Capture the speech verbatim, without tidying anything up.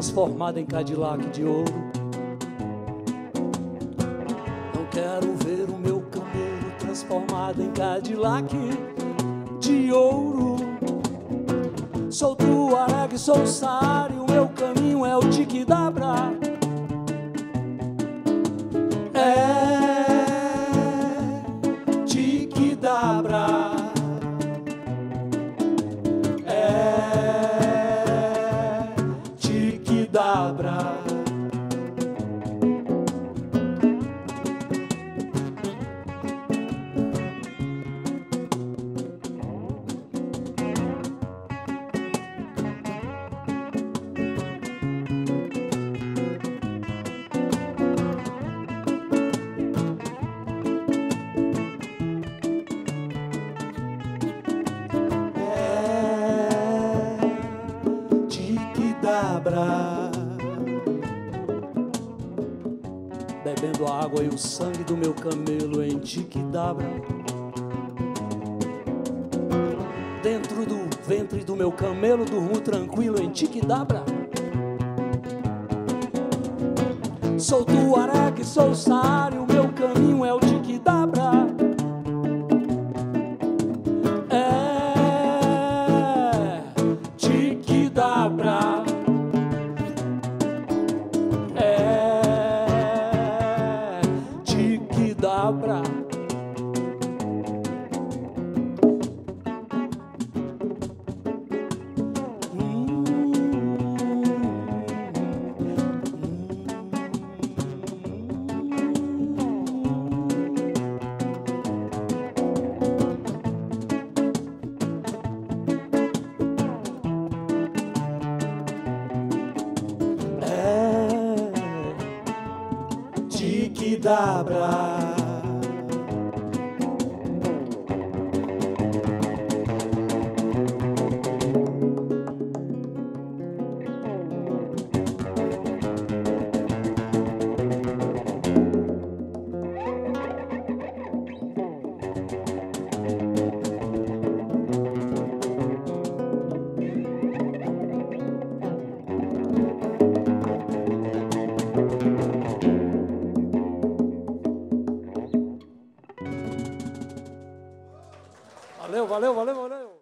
transformada em Cadillac de ouro. Não quero ver o meu camelo transformado em Cadillac de ouro. Sou Tuareg, sou Saari, o meu caminho é o Tiquidabra. É Tiquidabra. É Tiquidabra. Bebendo a água e o sangue do meu camelo em Tiquidabra. Dentro do ventre do meu camelo durmo tranquilo em Tiquidabra. Sou Tuareg, sou Saari, o meu caminho é o Tiquidabra. É Tiquidabra. Tiquidabra. Hum, É Tiquidabra. Valeu, valeu, valeu, valeu.